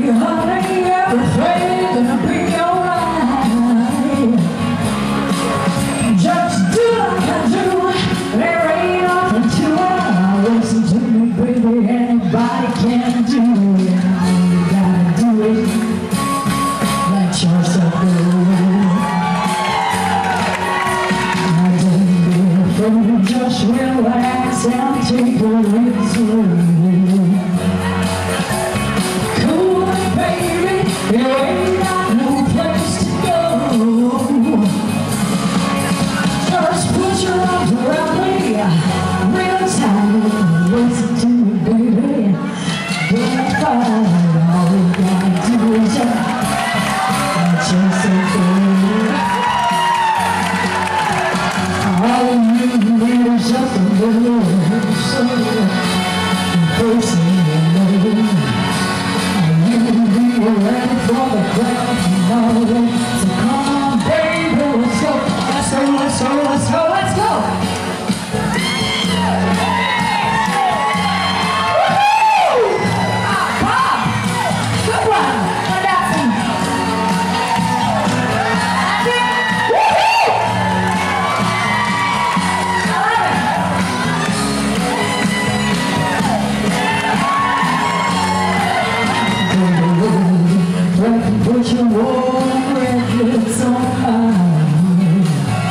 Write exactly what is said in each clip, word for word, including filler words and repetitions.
honey, everything gonna be alright. Just do like I do, there ain't nothing to it. Listen to me, baby, anybody can do it. You gotta do it, let yourself go. I don't be afraid, just relax and take it easy. You ain't got no place to go. Just put your arms around me real tight. Listen to me, baby. Don't fight. All you gotta do is just let yourself go. All you need is just a little soul. Person you know. We're ready for the ground tomorrow. So come on, baby, let's go. Let's go, let's go, let's go, let's go. Woohoo! Ah, Bob! Good one. What about some? That's it. Woohoo! I love it. Put your warm redness on mine.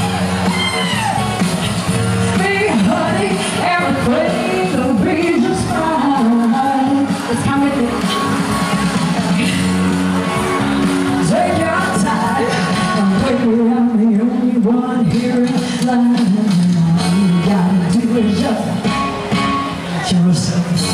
Hey, honey, everything will be just fine. Let's come with it. Take your time, and baby, I'm the only one here in line. All you gotta do is just let yourself